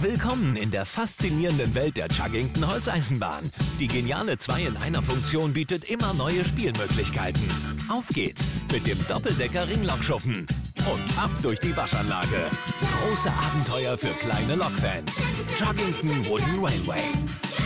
Willkommen in der faszinierenden Welt der Chuggington Holzeisenbahn. Die geniale 2-in-1er-Funktion bietet immer neue Spielmöglichkeiten. Auf geht's mit dem Doppeldecker Ringlokschuppen. Und ab durch die Waschanlage. Große Abenteuer für kleine Lokfans. Chuggington Wooden Railway.